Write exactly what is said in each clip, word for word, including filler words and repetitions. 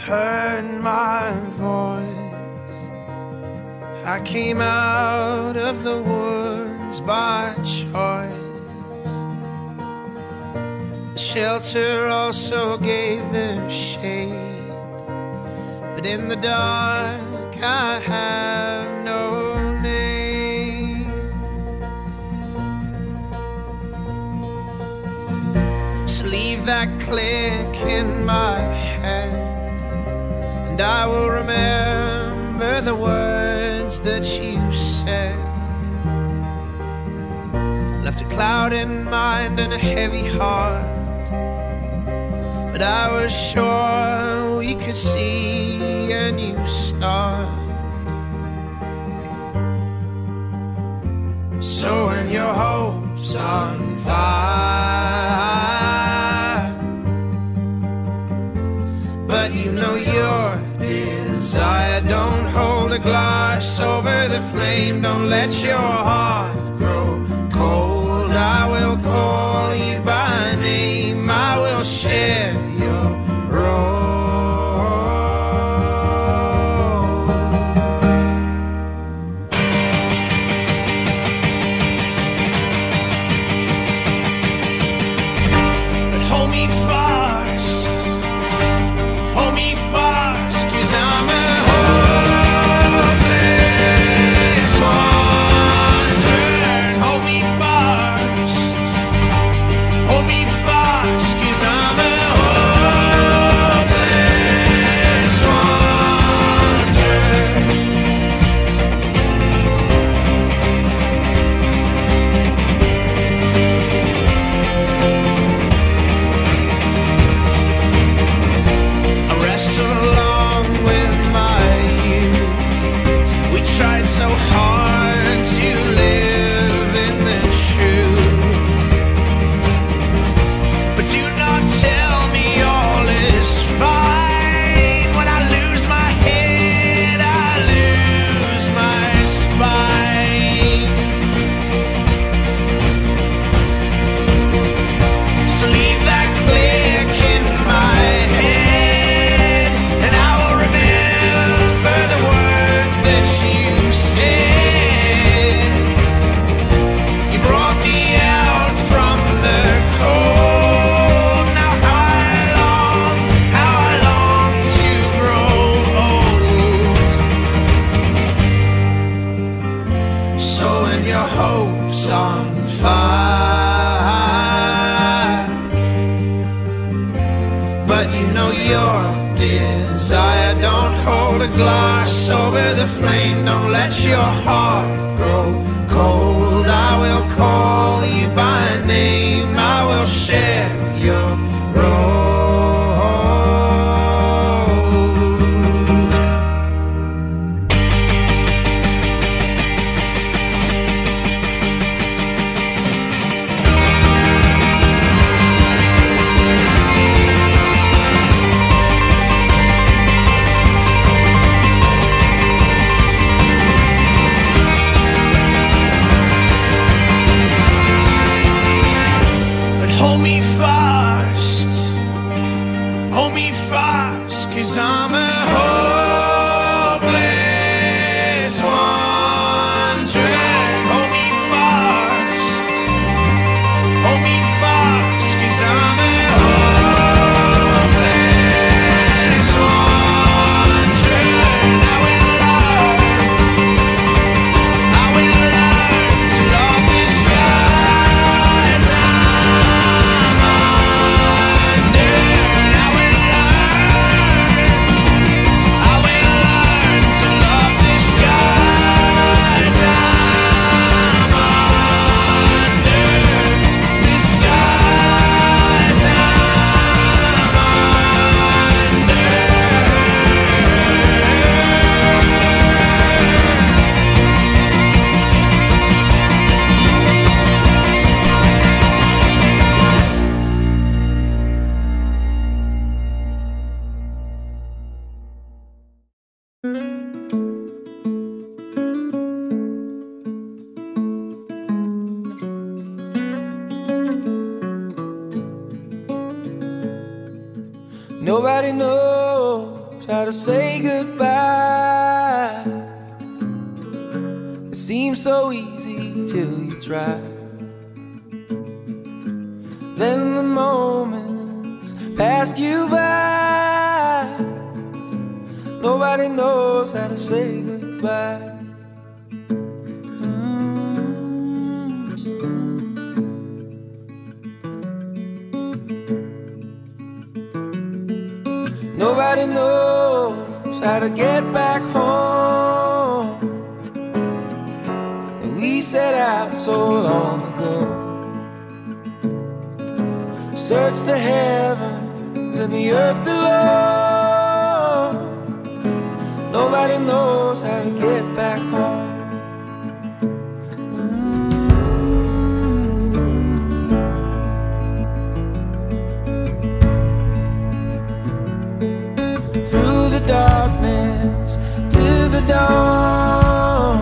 heard my voice. I came out of the woods by choice. The shelter also gave their shade, but in the dark I have no name. So leave that click in my head, and I will remember the words that you said. Left a cloud in mind and a heavy heart, but I was sure we could see a new start. So when your hope's on fire, but you know your desire, don't hold a glass over the flame. Don't let your heart grow cold. I will call you by name. I will share your role. But hold me fast, hold me fast, 'cause I'm a hopeless wanderer. Hold me fast, hold me fast, 'cause I'm a hopeless wanderer. I wrestle along with my youth. We tried so hard to live in the truth, but do not tell me all is fine. When I lose my head, I lose my spine. So leave that click in my head, and I will remember the words that you said. You brought me out from the cold. Now how I long, how I long to grow old. So when your hope's on fire, but you know your desire, don't hold a glass over the flame. Don't let your heart grow cold. I will call you by name. I will share your role. But hold me fast, hold me fast, 'cause I'm a hopeless wanderer. Hold me fast, hold me fast, 'cause I'm a hopeless wanderer. I will learn, I will learn to love the skies I'm under. I will learn, I will learn to love the skies I'm under. The skies I'm under. Nobody knows how to say goodbye. It seems so easy till you try. Then the moments passed you by. Nobody knows how to say goodbye. Nobody knows how to get back home. And we set out so long ago. Search the heavens and the earth below. Nobody knows how to get back home. Darkness to the dawn.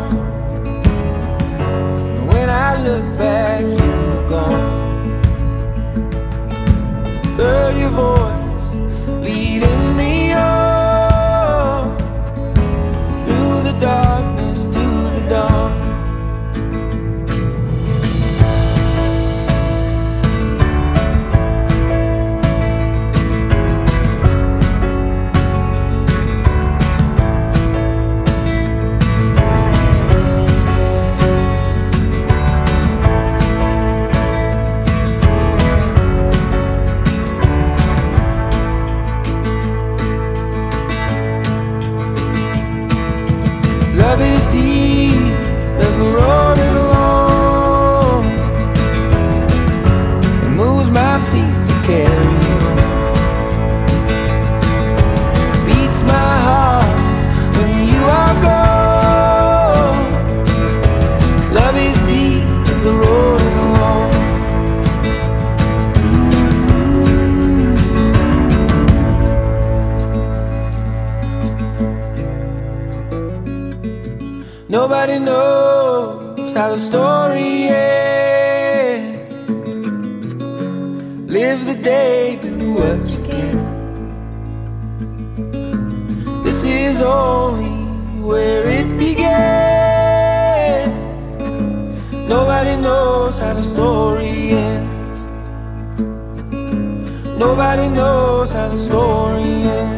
When I look back, you were gone. Heard your voice leading me on. Through the darkness to the dawn. Love is deep as the road is long. It moves my feet to carry on. Beats my heart when you are gone. Love is deep as the road is long. Nobody knows how the story ends. Live the day, do what you can. This is only where it began. Nobody knows how the story ends. Nobody knows how the story ends.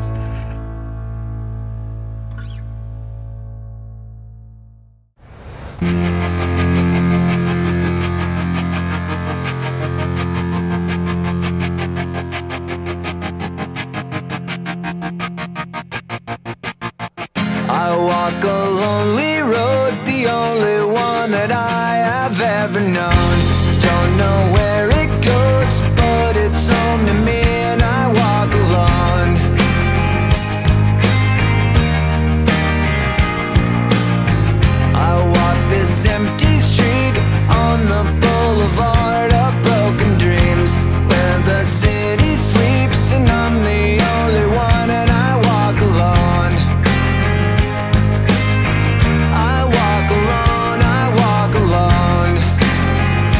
I walk a lonely road, the only one that I have ever known. Don't know where it goes, but it's home to me and I walk alone. I walk this empty street on the boulevard of broken dreams, where the city sleeps and I'm the only one and I walk alone. I walk alone, I walk alone.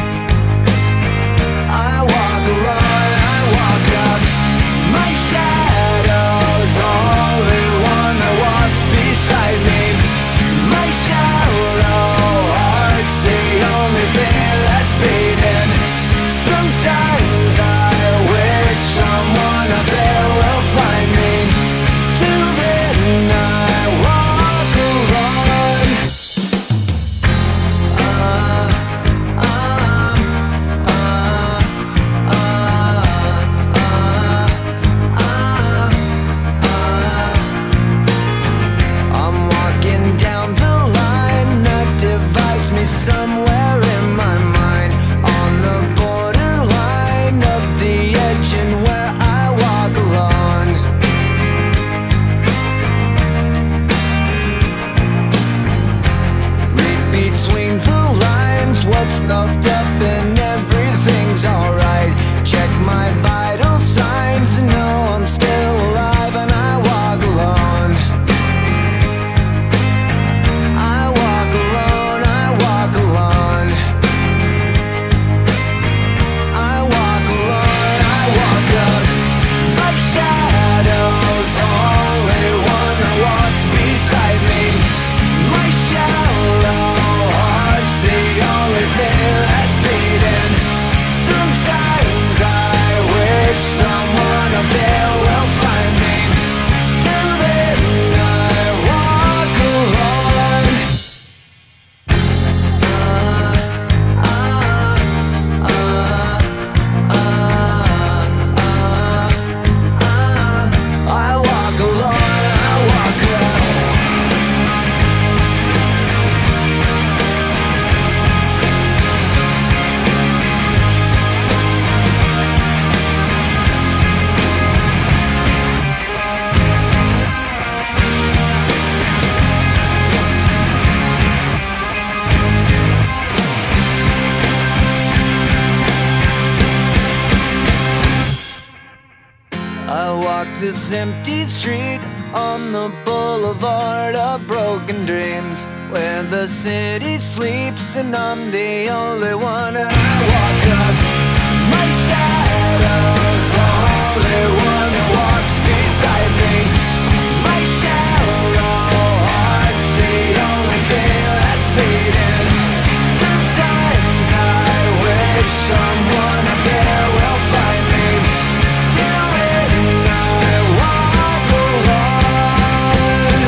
this empty street on the boulevard of broken dreams, where the city sleeps and I'm the only one. And I walk up, my shadow's the only one that walks beside me. My shallow heart's the only thing that's beating. Sometimes I wish someone up there will find me. Till then I walk alone.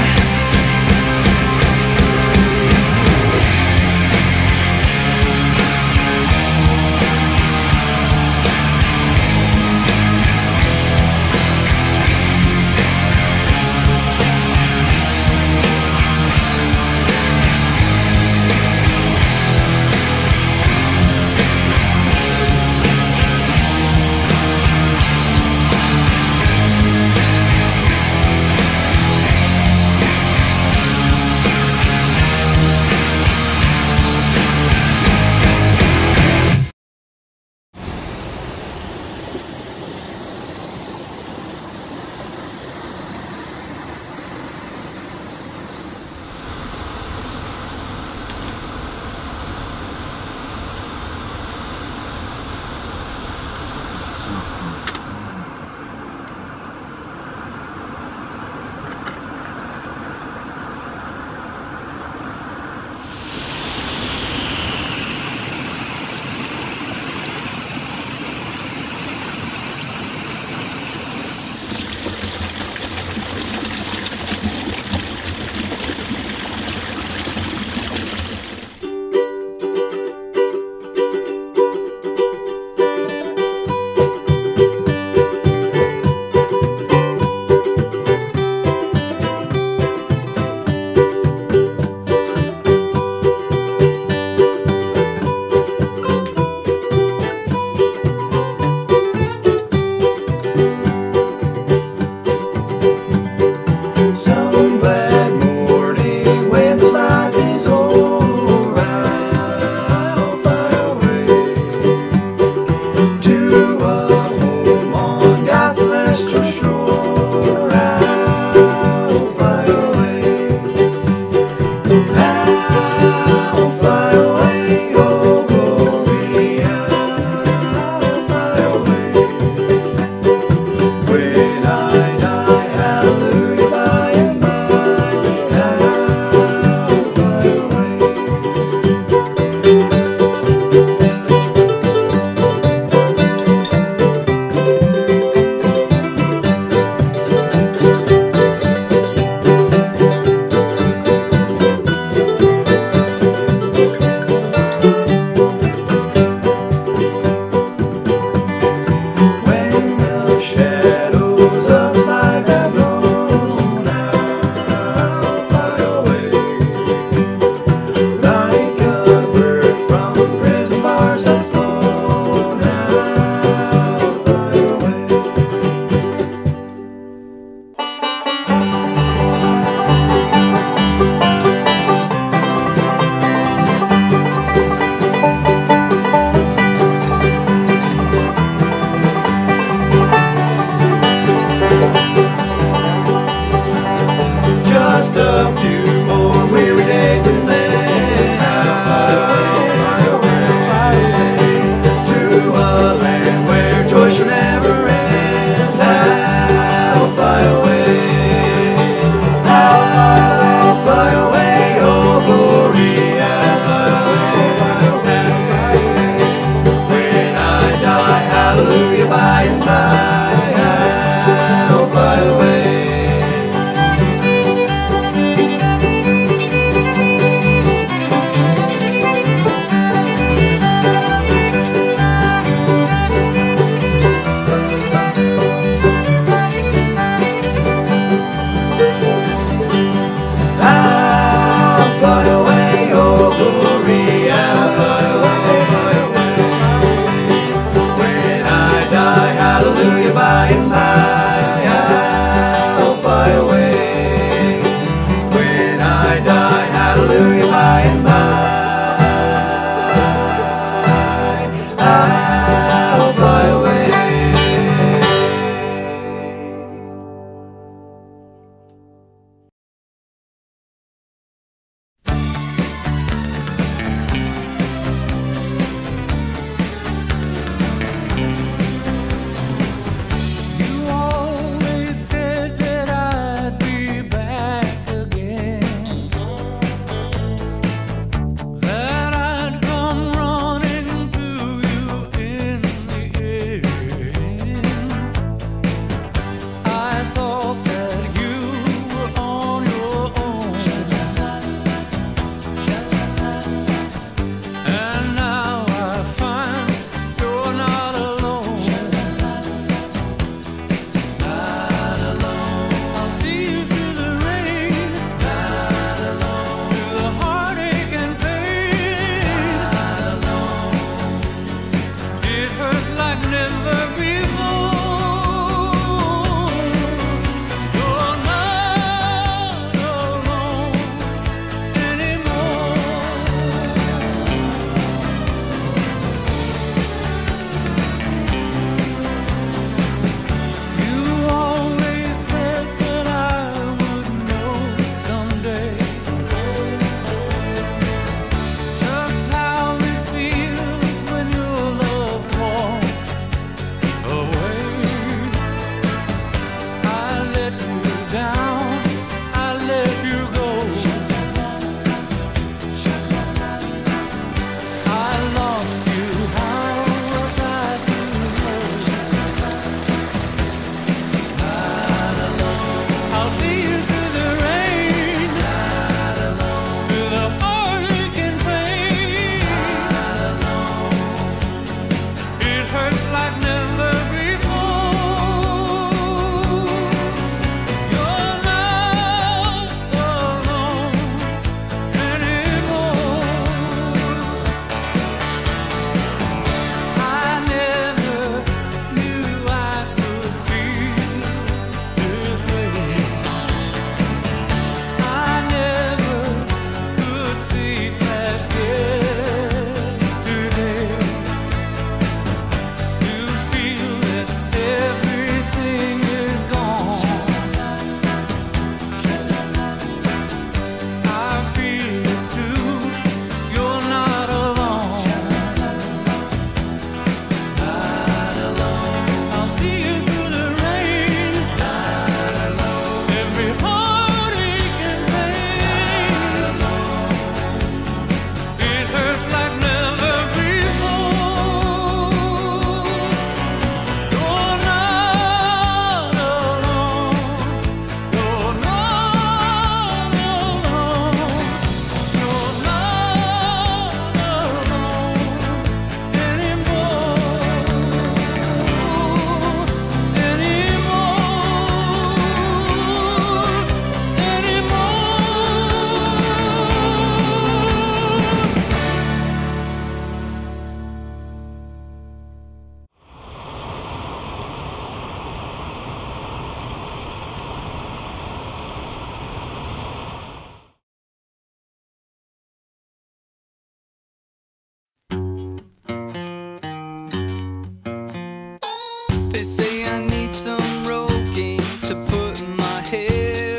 They say I need some Rogaine to put in my hair.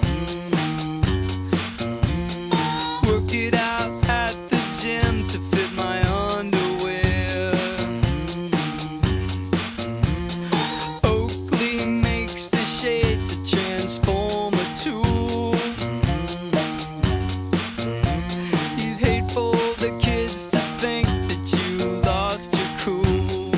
Work it out at the gym to fit my underwear. Oakley makes the shades a transformer tool. You'd hate for the kids to think that you lost your cool.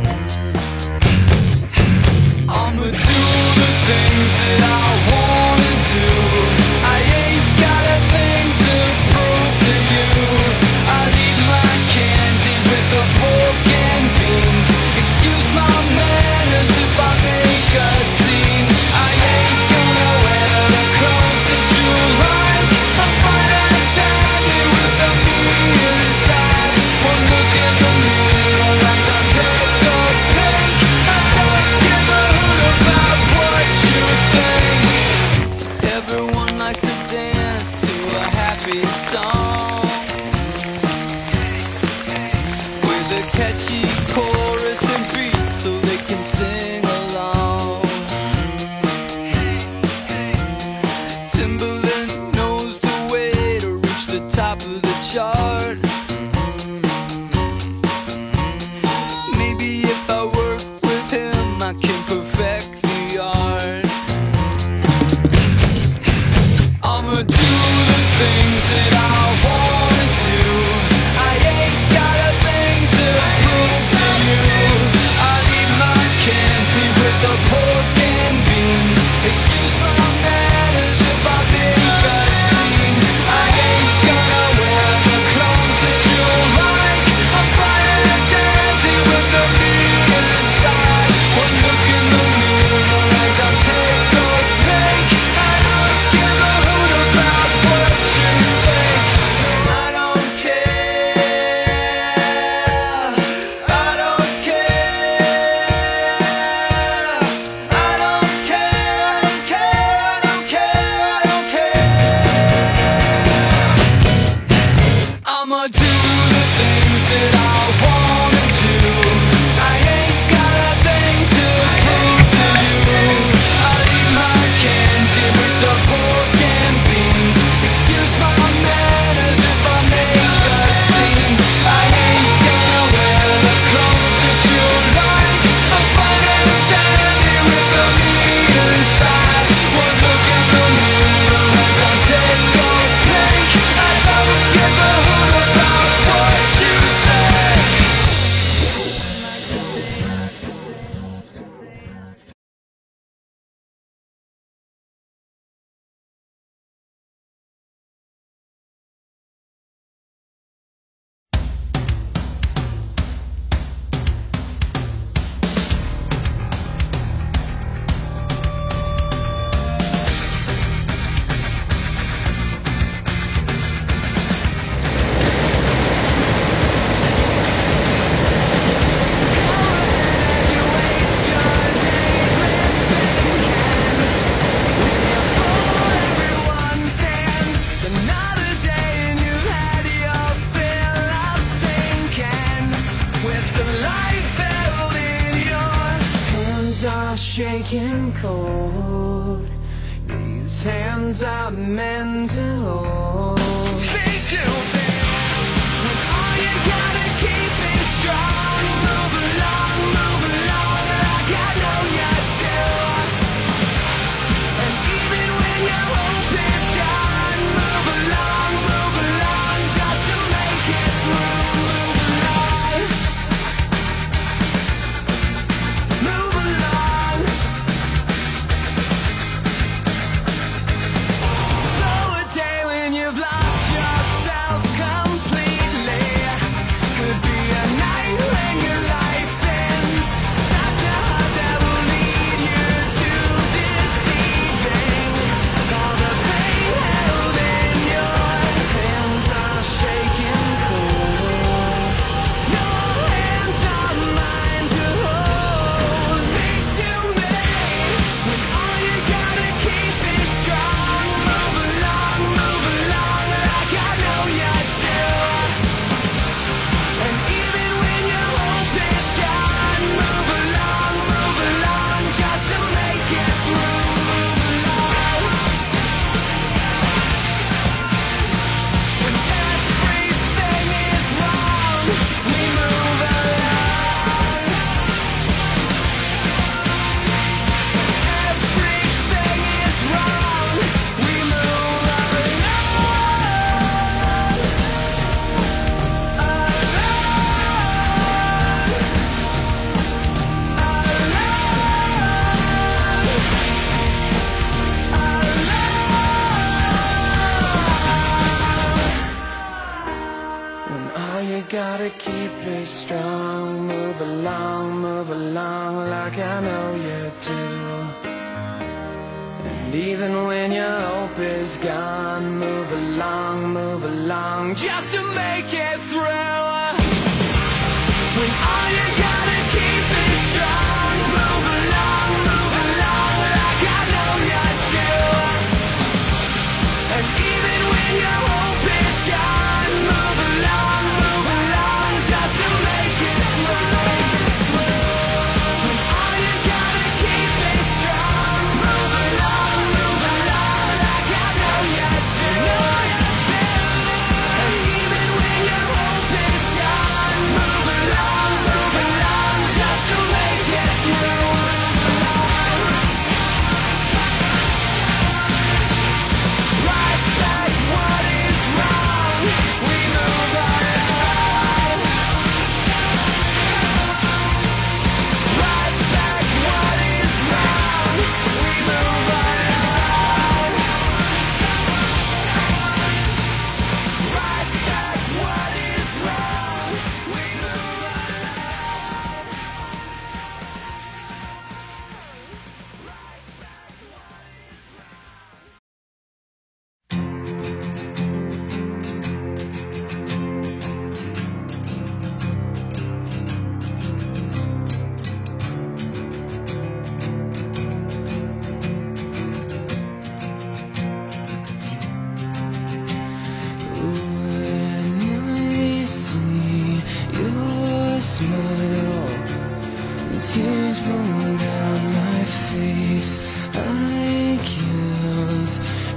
I'ma do the things that I wanna do. I ain't got a thing to prove to you. I'll eat my candy with the pork and beans. Excuse my manners if I make a scene. I ain't gonna wear the clothes that you like. I'm fine and dandy with the meat inside. One look in the mirror and I'll take a peek. I don't give a hoot about what you think. Everyone likes to dance to a happy song with a catchy chorus and beat so they can sing along. Timberland knows the way to reach the top of the chart. Maybe if I work with him I can perfect the art. I'ma do the things that I wanna do. I ain't got a thing to prove to you. I'll eat my candy with the pork and beans. Excuse my manners if I make a scene. I ain't gonna wear the clothes that you like. I'm fine and dandy with the meat inside. One look in the mirror and I'll take a peek. I don't give a hoot about what you think. I don't care. I don't care. I don't care. I don't care. I don't care. I don't care. I'ma do the things that I wanna do. I ain't got a thing to prove to you. I'll eat my candy with the pork and beans. Excuse my manners if I make a scene. I ain't gonna wear the clothes that you like. I'm fine and dandy with the meat inside. One look in the mirror and I'll take a peek. I don't give a hoot about what you think. Everyone stands another day and you've had your fill of sinking. With the life held in your hands are shaking cold. These hands are meant to hold. Things you think when all you gotta keep is strong. Move along, move along like I know you do. And even when your hope is gone, move along, move along just to make it through. Move along, move along. So a day when you've lost gotta keep it strong. Move along, move along like I know you do. And even when your hope is gone, move along, move along just to make it through. When all you gotta keep is strong, move along, move along like I know you do. And even when your hope is gone, move along, move along just to make it through. When all you gotta keep is strong, move along, move along like I know you do. And even when your hope is gone, move along, move along just to make it through. Right back what is wrong, we move along. Right back what is wrong, we move along. Right back what is wrong, we move When I see your smile, tears roll down my face. I can't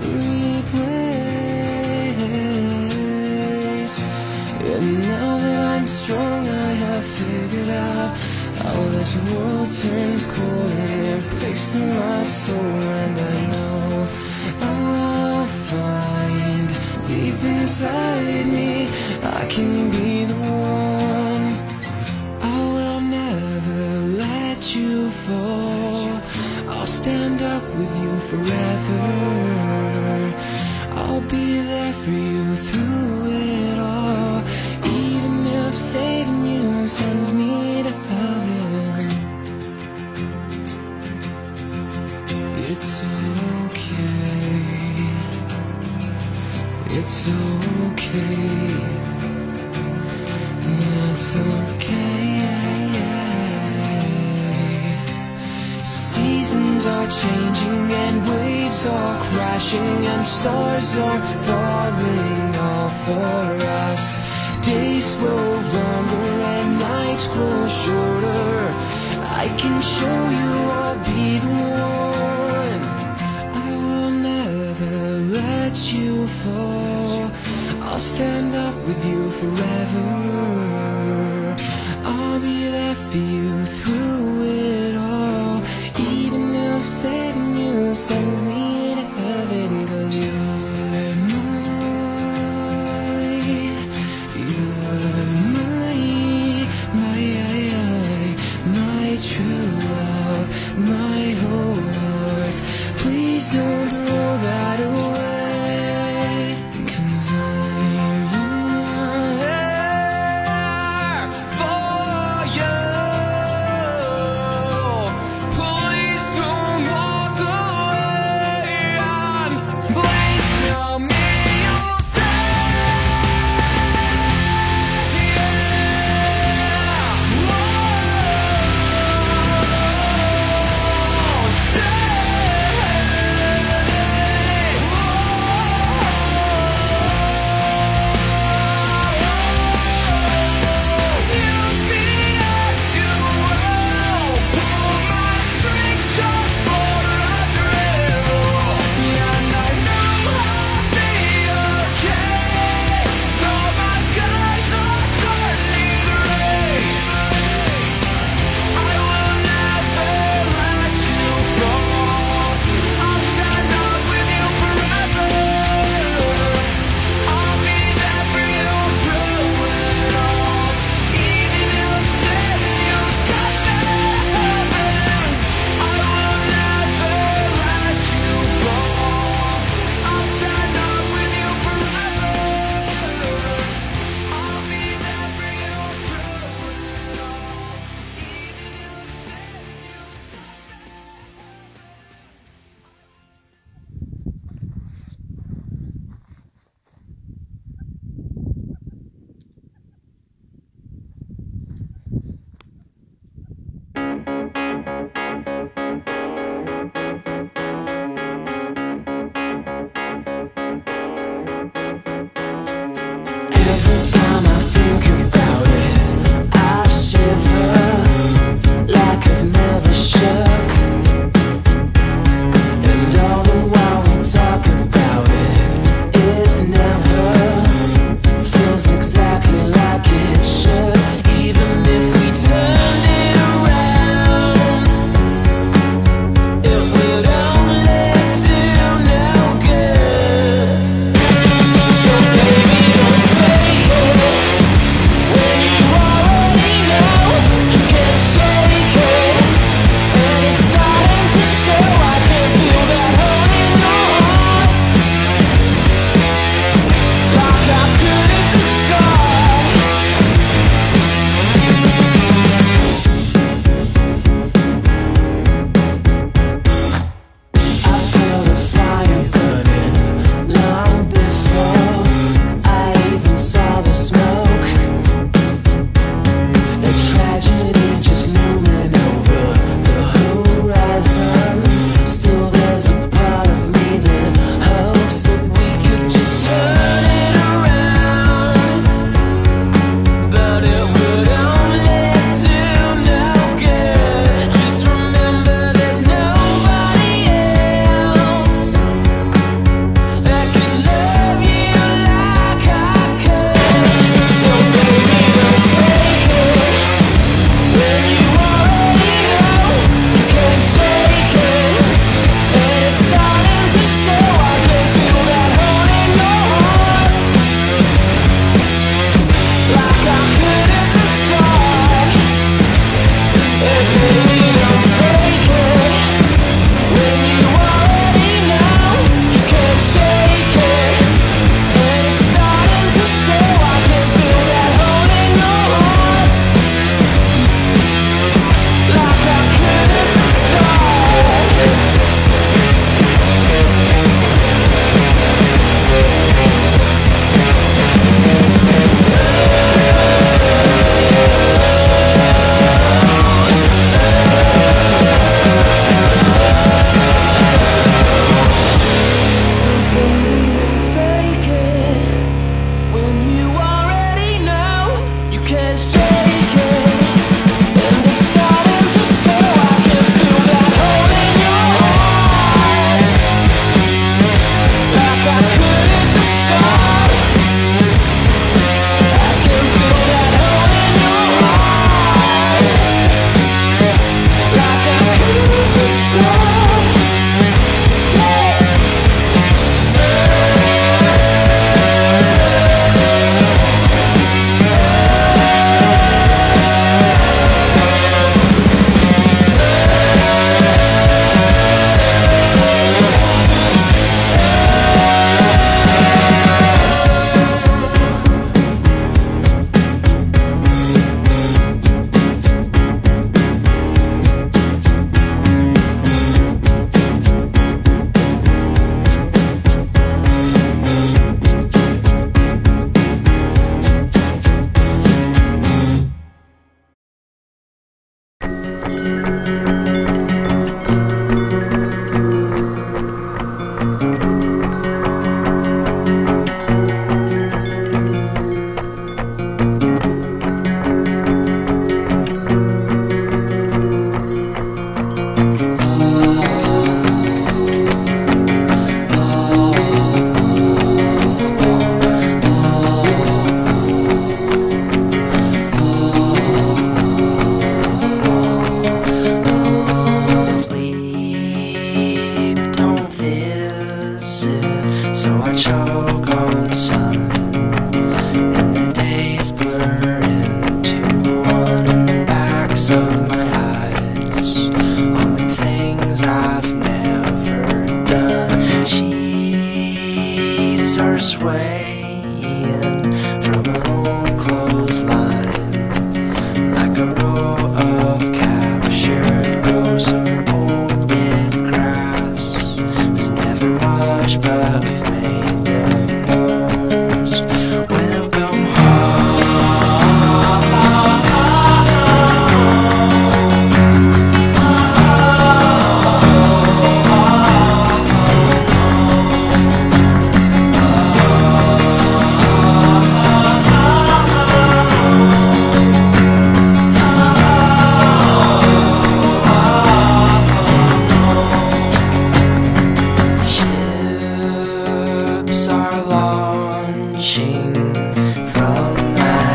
replace. And now that I'm strong, I have figured out how this world turns cold and it breaks through my soul. And I know I'll find deep inside me I can be the one. I will never let you fall. I'll stand up with you forever. I'll be there for you through it all, even if saving you sends me to heaven. It's okay. It's okay. It's okay. Seasons are changing and waves are crashing and stars are falling all for us. Days grow longer and nights grow shorter. I can show you I'll be the one. I will never let you fall. I'll stand up with you forever. I'll be there for you through it all, even if saving you sends me to heaven. 'Cause you're mine, you're my, my, my true love, my whole heart. Please don't throw that away, 'cause I'm there for you.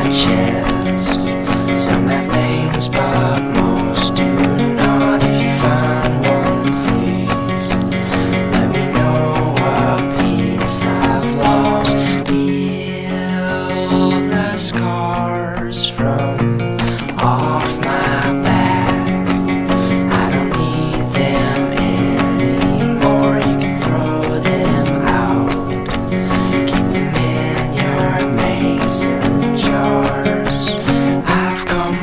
chest. Some have names, but most do not. If you find one, please let me know what piece I've lost. Heal the scars from off my back. I don't need them anymore. You can throw them out. Keep them in your mason jars. I've come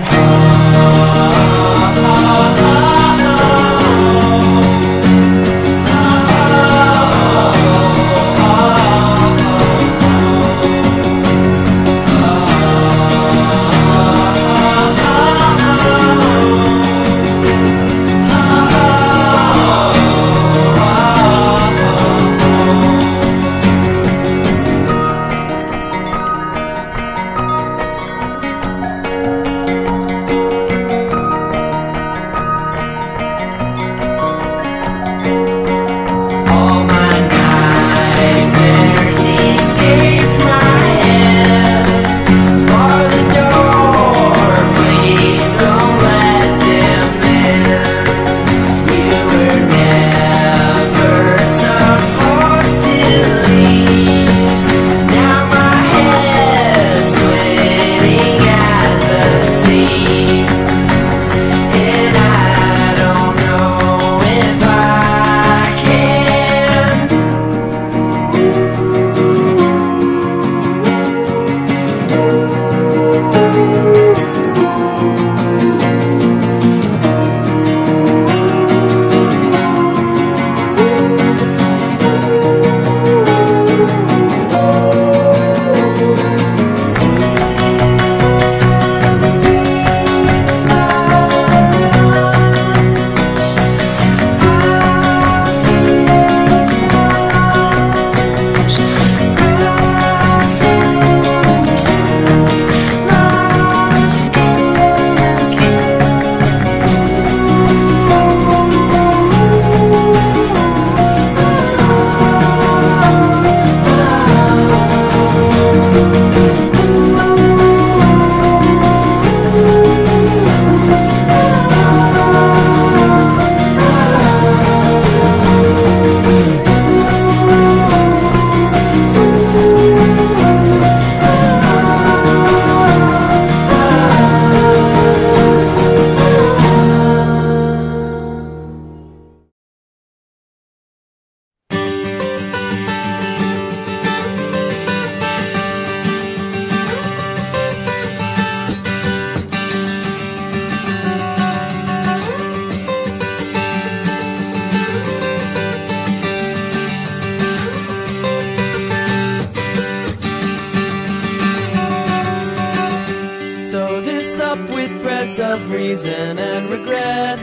of reason and regret.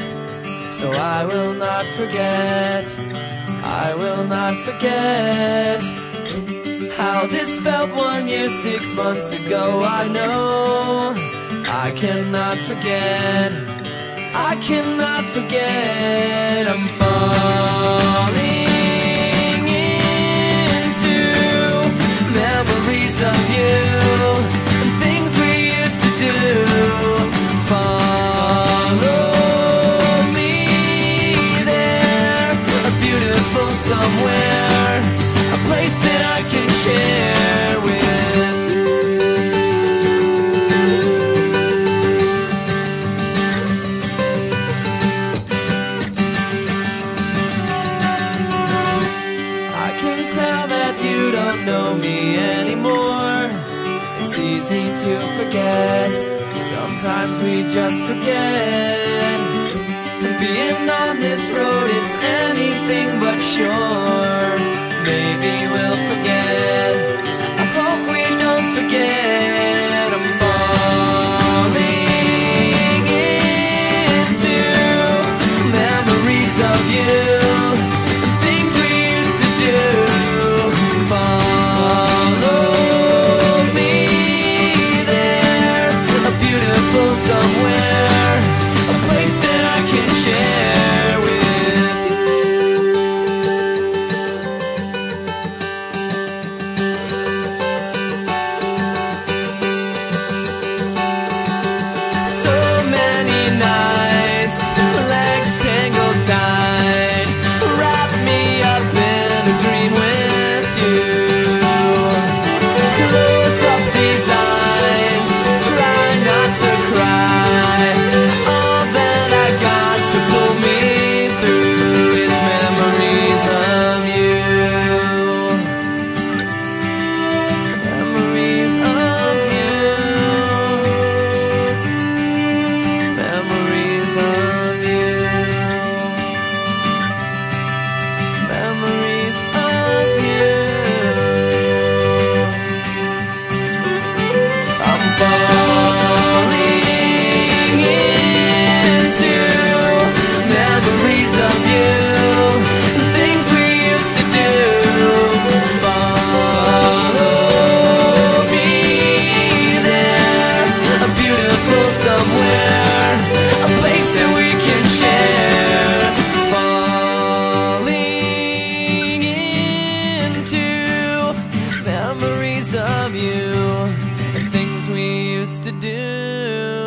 So I will not forget, I will not forget how this felt one year, six months ago. I know I cannot forget, I cannot forget. I'm falling into memories of you and things we used to do. Follow me there, a beautiful somewhere, a place that I can share with you. I can tell that you don't know me anymore. It's easy to forget. Sometimes we just forget. And being on this road is anything but sure. Maybe we'll forget. I hope we don't forget. I'm falling into memories of you and things we used to do. Follow me there, a beautiful somewhere, a place that I can share with you. you and things we used to do.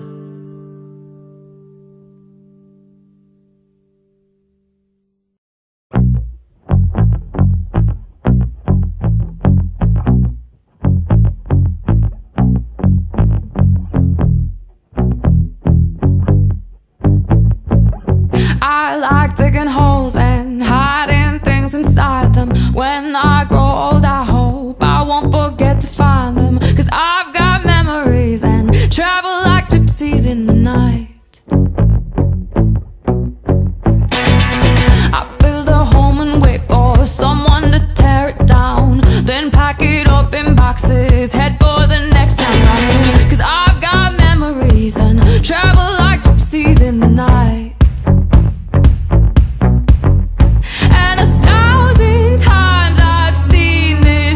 I like digging holes and hiding things inside them. When I grow old, I hope I won't forget to find them, 'cause I've got memories and travel like gypsies in the night. I build a home and wait for someone to tear it down, then pack it up in boxes, head for the next town running, 'cause I've got memories and travel like gypsies in the night.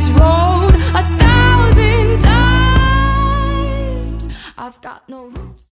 I've got no roots.